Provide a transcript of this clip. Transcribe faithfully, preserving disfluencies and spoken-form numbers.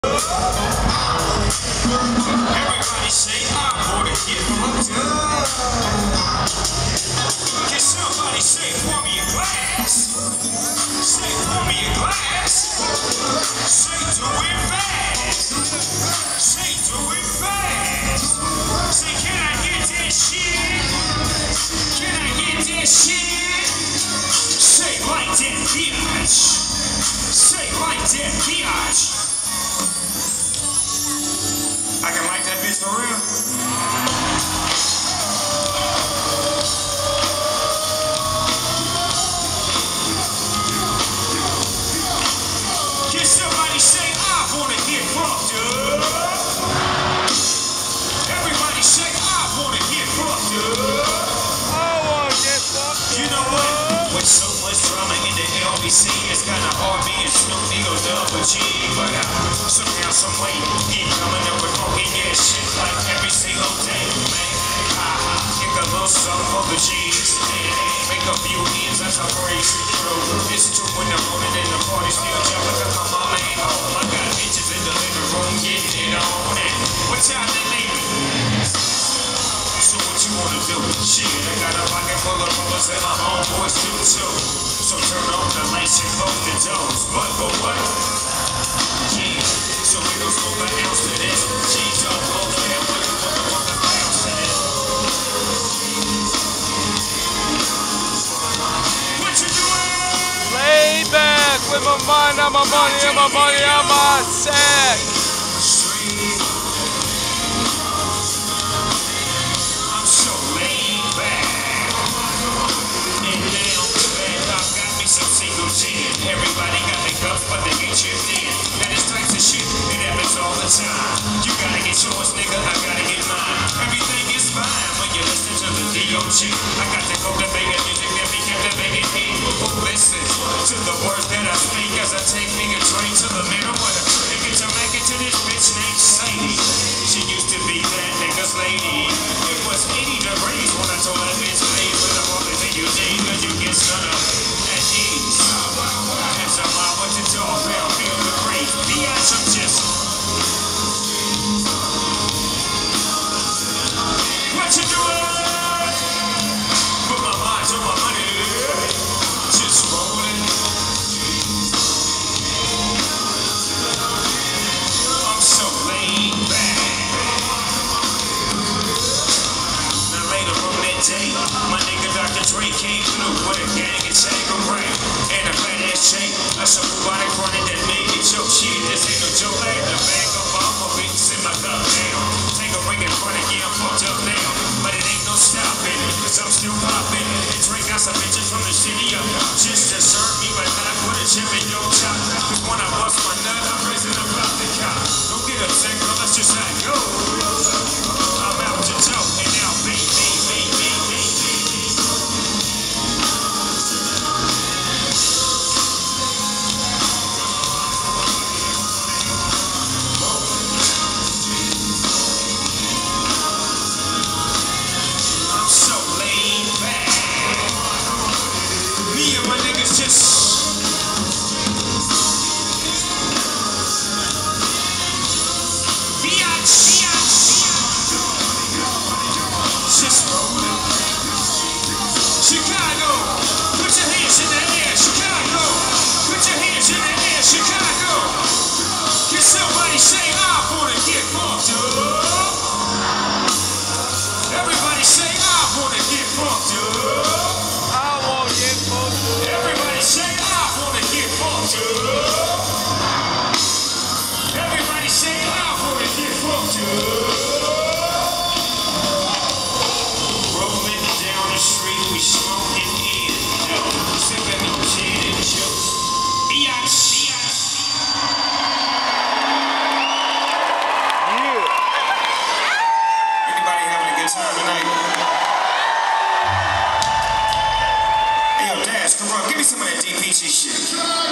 Everybody say I'm gonna get fucked up. Can somebody say pour me a glass? Say pour me a glass. Say do it fast. Say do it fast. Say can I get that shit? Can I get that shit? Say like that bitch. Say like that bitch. I can like that bitch for real. Can somebody say I wanna get fucked up? Everybody say I wanna get fucked up. I wanna get fucked up. You know what? With so much drama in the L B C, it's kinda hard being Snoop Dog double G. But I somehow, some way, keep coming up with funky ass shit like every single day, man. Ha ha, kick a little something for the G's. Make a few ends, that's how crazy true. It's two in the morning and the party still jumping cause my mama ain't home. I got bitches in the living room getting it on. And what time they leaving? So what you wanna do? Shit, I got a pocket full of rubbers and my homeboys do too. So turn on the lights and close the doors. But for what? Yeah, so we gon' smoke an ounce to this. G's up, over there, what the fuck, what the bounce to this? What you doing? Lay back with my mind on my money and my money on my sack. I'm so laid back. And now, man, I've got me some single gin. Everybody got the cups, but they get chipped in. Now this types of shit, it happens all the time. You gotta get yours, nigga, I gotta get mine. Everything is fine when you listen to the D O G. I got the cultivated music that be captivated me. Listen to the words that I speak as I take me a train to the middle of the nigga to make it to this bitch named Sadie. She used to be that nigga's lady. It was eighty degrees when I told that bitch, please, but I'm only to you, G, cause you get sun up at ease. And somehow what you do, feel, feel the breeze. Be out some just. What you doing? Put my mind to my money. Just rolling. I'm so laid back. Now later on that day, my nigga Doctor Dre came through with a gang and Tangerang and a fat ass chain. I saw body running that made me choke. Shit, this ain't no joke. I had to bag up all my beats in my cup now. Take a ring in front of you, I'm fucked up now. But it ain't no stopping, cause I'm still popping. And Dre got some bitches from the city up just to serve me, but not put a chip in your top. Cause when I bust my nut, I'm raising about the cop. Don't get upset, girl, let's just not go. I'm out to talk, and now be, be, be, be, be, be, be. I'm so laid back. Me and my niggas just. Just rolling. Chicago, put your hands in the air. Chicago, put your hands in the air. Chicago, can somebody say I wanna get fucked up? Everybody say I wanna get fucked up. I wanna get fucked up. Everybody say I wanna get fucked up. Everybody say I wanna get fucked up. Rolling down the street, we smoking in, no, sipping on gin and juice. Biatch, biatch. Yeah. Anybody having a good time tonight? Hey yo, Dash, come on, give me some of that D P G shit.